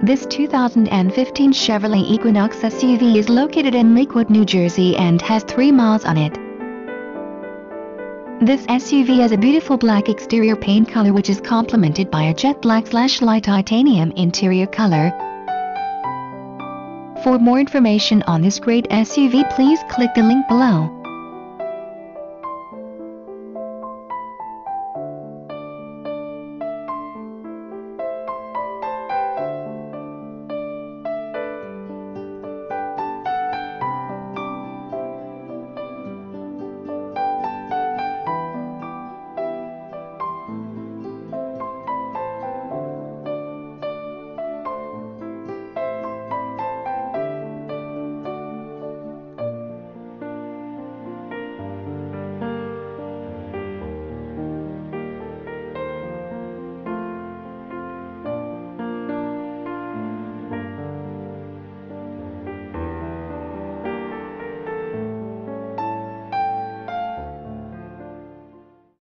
This 2015 Chevrolet Equinox SUV is located in Lakewood, New Jersey and has 3 miles on it. This SUV has a beautiful black exterior paint color which is complemented by a jet black/light titanium interior color. For more information on this great SUV, please click the link below.